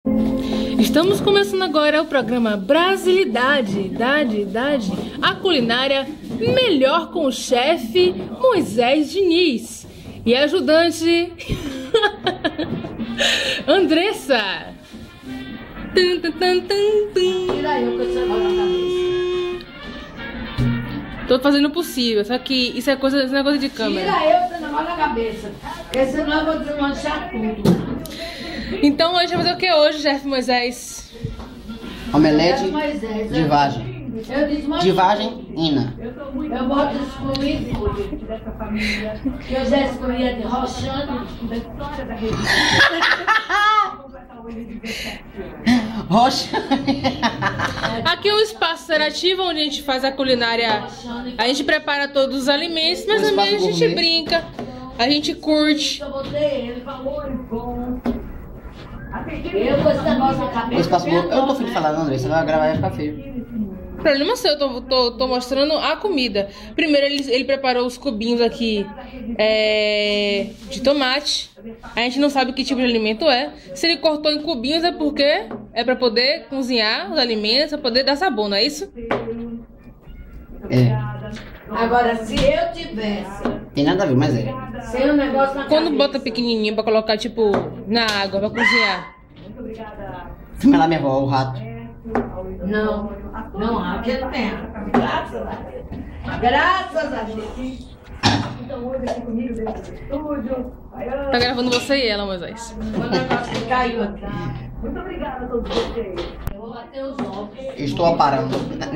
Estamos começando agora o programa Brasilidade, a culinária melhor com o chefe Moisés Diniz e a ajudante Andressa. Tira eu que você vai na cabeça. Tô fazendo o possível, só que isso é coisa de câmera. Tira eu que você não vai na cabeça, porque senão eu vou desmanchar tudo. Então hoje vai fazer o que hoje, chefe Moisés? Omelete Moisés, de vagem. Eu desmancho. De vagem ina. Eu boto excluir tudo. Eu já excluía de rochando. Rocha. Aqui é um espaço interativo onde a gente faz a culinária. A gente prepara todos os alimentos, mas também a gente brinca, a gente curte. Eu botei ele, falou, bom. Eu com esse negócio na cabeça. O espaço bom. Eu não tô afim de falar, não, André. Você vai gravar e vai ficar feio. Problema seu, eu tô mostrando a comida. Primeiro ele preparou os cubinhos aqui de tomate. A gente não sabe que tipo de alimento é. Se ele cortou em cubinhos é porque é pra poder cozinhar os alimentos, pra poder dar sabor, não é isso? É. Agora, se eu tivesse Tem nada a ver, mas é. sem o negócio na Quando cabeça. bota pequenininho pra colocar tipo na água pra cozinhar. Filma lá minha avó, o rato. Não, aquele tem. Graças a Deus. Graças a Deus. Tá gravando você e ela, Moisés. O negócio que caiu aqui. Muito obrigada a todos vocês. Eu vou bater os ovos. Estou aparando.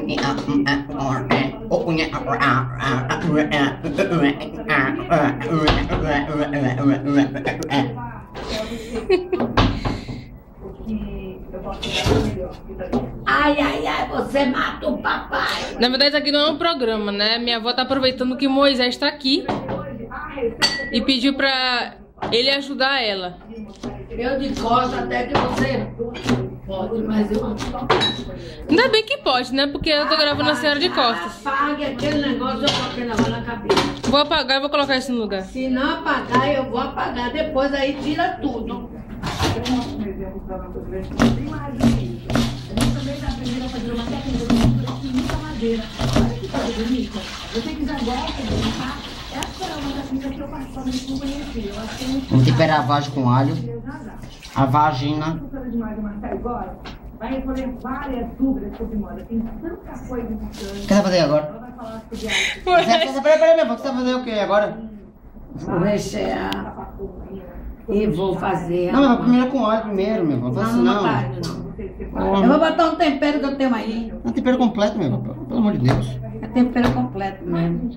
Ai, ai, ai, você mata o papai. Na verdade, isso aqui não é um programa, né? Minha avó tá aproveitando que Moisés tá aqui e pediu pra ele ajudar ela. Eu de costa até que você pode, mas eu não. Ainda bem que pode, né? Porque eu tô gravando a senhora de costas. Apague aquele negócio, eu coloquei na cabeça. Vou apagar e vou colocar isso no lugar. Se não apagar, eu vou apagar. Depois aí tira tudo. Vamos temperar a vagem com alho. A vagina. Vai responder várias dúvidas sobre moda. Tem tanta coisa importante. O que você vai fazer agora? Vai falar sobre Peraí, minha avó. O que você vai fazer o que agora? Vou rechear e vou fazer. Não, mas primeiro com óleo primeiro, meu avó. Faz assim, Não, não. não. Eu vou botar um tempero que eu tenho aí. Não, tempero completo, meu avó. Pelo amor de Deus. É tempero completo mesmo.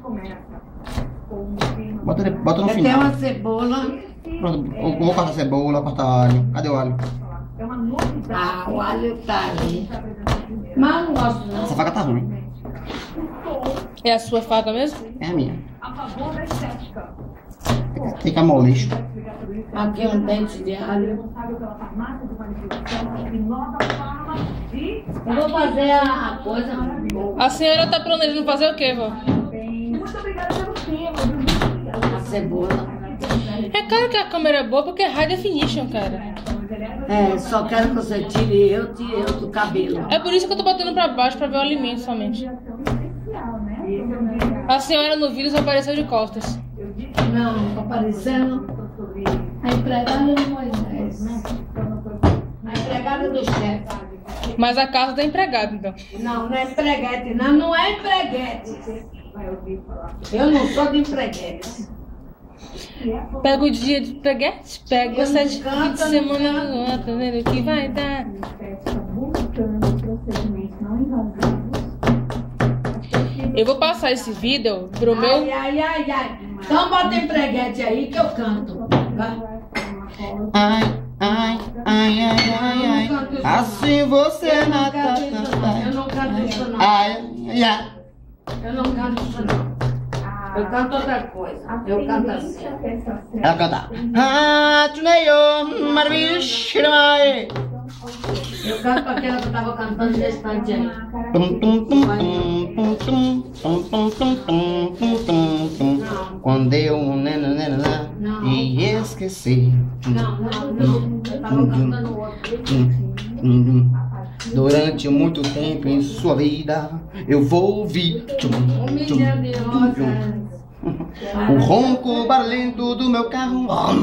Bota no Eu tenho final. uma cebola. Pronto, eu vou cortar cebola, cortar alho. Cadê o alho? Ah, o alho tá ali. Mas eu não gosto não. Essa faca tá ruim. É a sua faca mesmo? É a minha. Tem que amar o lixo. Aqui um dente de alho. Eu vou fazer a coisa. A senhora tá planejando fazer o quê, vó? A cebola. É claro que a câmera é boa porque é high definition, cara. É, só quero que você tire eu do cabelo. É por isso que eu tô botando pra baixo pra ver o alimento somente. A senhora no vídeo só apareceu de costas. Não, tá parecendo a empregada do Moisés. A empregada do chefe. Mas a casa tá empregada, então. Não, não é empreguete, não, não é empreguete. Eu não sou de empreguete. Pega o dia de peguete, pega o 7 fim de semana, tá vendo o que vai dar? Eu vou passar esse vídeo pro meu... Ai, ai, ai, ai. Então bota empreguete aí que eu canto. Vai. Ai, ai, ai, ai, ai, ai. Assim você mata. Eu não canto isso não. Ai, ai, ai. Eu não canto isso não. Eu canto outra coisa. Eu canto assim. Ela canta. Ah, tuneio, maravilha. Eu canto aquela que eu tava cantando nesse instante aí. Tum, tum, tum, tum, tum, tum, tum, tum, tum, tum, tum, tum, tum. Quando eu Não. e esqueci. Não. Eu tava cantando outro. Durante muito tempo em sua vida, eu vou ouvir milhão de rosas. o ronco barulhento do meu carro.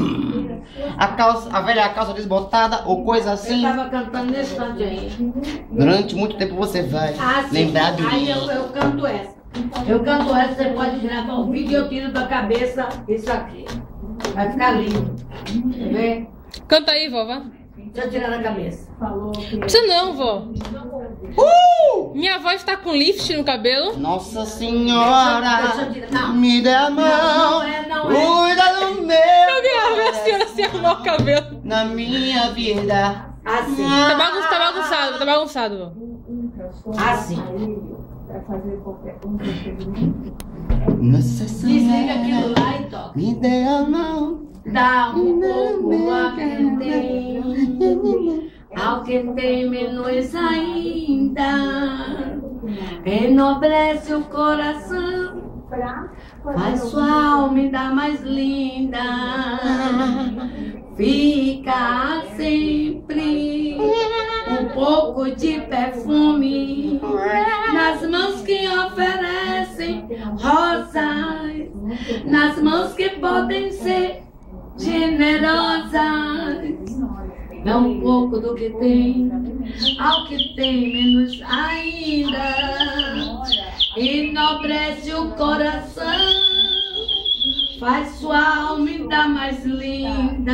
A velha calça desbotada ou coisa Eu assim. tava cantando nesse instante aí. Durante muito tempo você vai lembrar de Aí mim. eu canto essa. Eu canto essa, você pode gravar um vídeo e eu tiro da cabeça isso aqui. Vai ficar lindo. Quer ver? Canta aí, vó, vá. Deixa eu tirar da cabeça. Não precisa não, vó. Minha voz tá com lift no cabelo. Nossa Senhora, Deixa eu tirar. Não. me dê a mão, Não é. cuida do meu, Eu quero ver a senhora se arrumar o cabelo. na minha vida. Assim. Tá bagunçado, vó. Assim. Nossa Desliga aquilo Senhora, lá e toca. me dê a mão. Dá um pouco a quem tem, ao que tem menos ainda. Enobrece o coração, faz sua alma ainda mais linda. Fica sempre um pouco de perfume nas mãos que oferecem rosas, nas mãos que podem ser generosas. Dá um pouco do que tem ao que tem menos ainda. Enobrece o coração, faz sua alma ainda mais linda.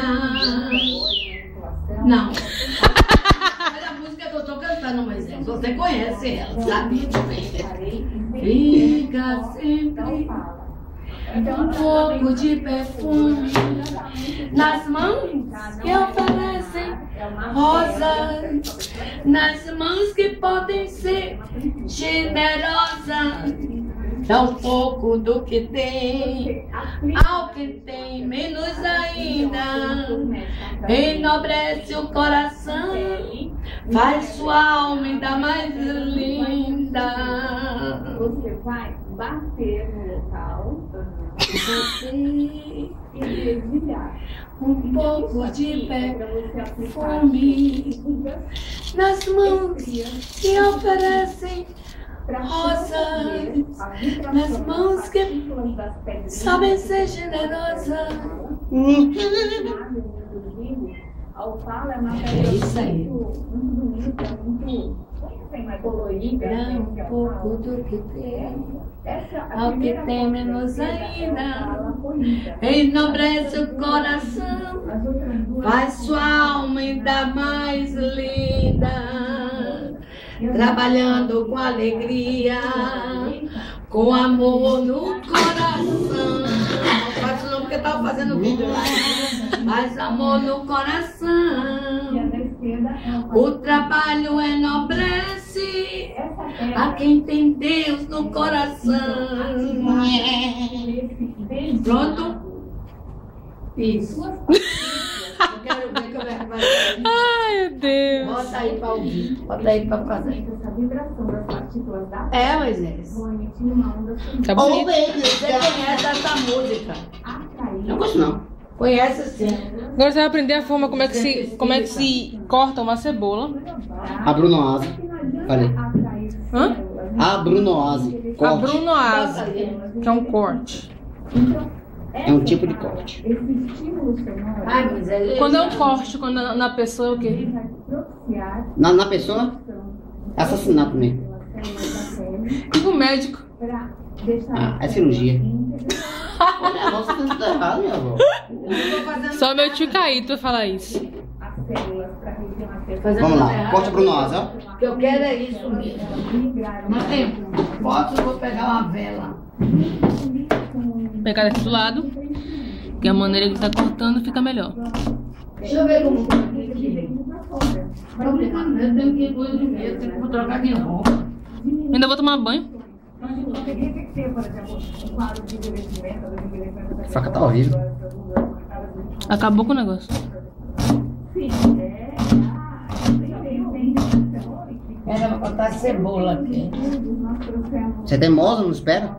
Não. Olha a música que eu tô cantando, Moisés. Você conhece ela, sabe? Fica sempre um pouco de perfume nas mãos que oferecem rosas, nas mãos que podem ser generosas. Dá um pouco do que tem ao que tem menos ainda. Enobrece o coração, faz sua alma ainda mais linda. Você vai bater no local Você e dedilhar. um pouco de perfume nas mãos que oferecem rosas, nas mãos que sabem ser generosas. É isso aí. Muito colorida. Dá um pouco do que tem ao que tem menos ainda. Enobrece o coração, faz sua alma ainda mais linda. Trabalhando com alegria, com amor no coração. Não faço não porque tava fazendo vídeo lá. Mas amor no coração. O trabalho enobrece a quem tem Deus no coração. Pronto? Isso. Eu quero ver como é que vai ser. Ai, meu Deus. Bota aí pra ouvir. Bota aí pra fazer. Essa vibração das partículas da É, Moisés. vão emitir uma onda Tá Oh, bonito. Você conhece essa música? Não gosto não. Conhece sim. Agora você vai aprender a forma como é que se corta uma cebola. A brunoase. Falei. Hã? A brunoase. A Corte. brunoase, que é um corte. É um tipo de corte. Esse estímulo sonoro Ai, Moisés. Quando é um corte, quando é na pessoa é o quê? vai propiciar Na pessoa, assassinato mesmo. E o médico? para deixar Ah, é cirurgia. Nossa, tá errado, minha avó. Só meu tio Caíto vai falar isso. as células para a região Vamos lá, corte a brunoase, ó. O que eu quero é isso mesmo. Mas tem foto, eu vou pegar uma vela. Vou pegar daqui do lado, que a maneira que tá cortando fica melhor. Deixa eu ver como fica aqui. Não brincando, eu tenho que ir dois de meia, eu tenho que trocar de roupa. Ainda vou tomar banho. A faca tá horrível. Acabou com o negócio. Era pra cortar cebola aqui. Você é teimosa, não espera?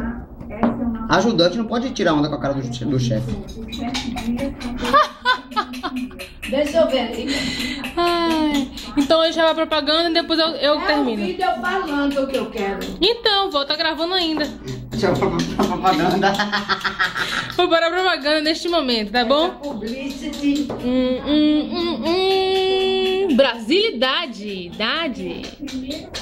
Ajudante não pode tirar onda com a cara do chefe. Deixa eu ver aqui. Ai, então eu já vou a propaganda e depois eu termino. O vídeo eu falando o que eu quero. Então, vou tá gravando ainda. Deixa eu pra propaganda. Vou parar a propaganda neste momento, tá bom? Publicity. Brasilidade.